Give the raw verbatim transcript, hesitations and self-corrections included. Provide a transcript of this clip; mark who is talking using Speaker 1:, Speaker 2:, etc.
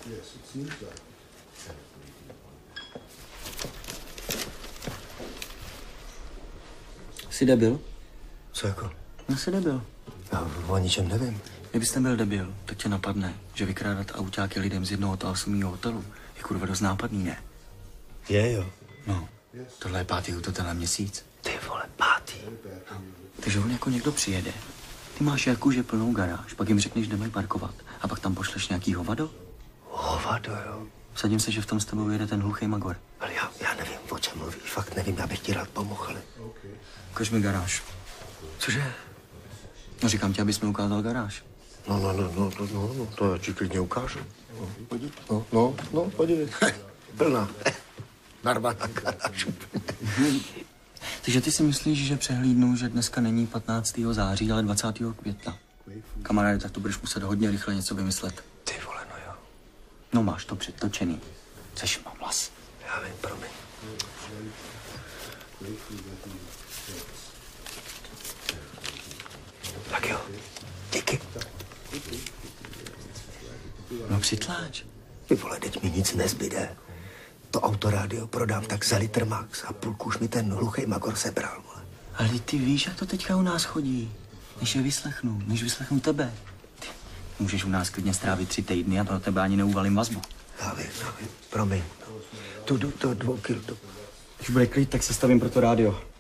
Speaker 1: Jsi debil?
Speaker 2: Co jako?
Speaker 1: No jsi debil.
Speaker 2: Já o ničem nevím.
Speaker 1: Kdybyste byl debil, tak tě napadne, že vykrádat autáky lidem z jednoho toho osmého hotelu je kurva dost nápadný, ne?
Speaker 2: Je, jo.
Speaker 1: No, tohle je pátý útok na měsíc.
Speaker 2: Ty vole, pátý.
Speaker 1: No. Takže on jako někdo přijede. Ty máš jakože plnou garáž, pak jim řekneš, kde mají parkovat. A pak tam pošleš nějaký hovado?
Speaker 2: Hovado, jo.
Speaker 1: Vsadím se, že v tom s tebou jede ten hluchý magor.
Speaker 2: Ale já, já nevím, o čem mluví. Fakt nevím, já bych ti rád pomohl, ale...
Speaker 1: Ukaž mi garáž.
Speaker 2: Cože?
Speaker 1: No říkám ti, abys mi ukázal garáž.
Speaker 2: No, no, no, no, no, no, no, to já ti klidně ukážu. No, podívej. No, no, no, podívej. Plná. Narvaná garáž.
Speaker 1: Takže ty si myslíš, že přehlídnu, že dneska není patnáctého září, ale dvacátého května. Kamaráde, tak to budeš muset hodně rychle něco vymyslet.
Speaker 2: Ty vole, no jo.
Speaker 1: No máš to předtočený. Což mám vlas.
Speaker 2: Já vím, promiň. Tak jo, díky.
Speaker 1: No přitláč.
Speaker 2: Ty vole, teď mi nic nezbyde. To autorádio prodám tak za litr max a půlku už mi ten hluchý magor sebral, vole.
Speaker 1: Ale ty víš, jak to teďka u nás chodí. Než je vyslechnu, než vyslechnu tebe. Ty můžeš u nás klidně strávit tři týdny a pro tebe ani neuvalím vazbu.
Speaker 2: Já vím, já vím, promiň. Tu jdu do dvou kil.
Speaker 1: Když bude klid, tak se stavím pro to rádio.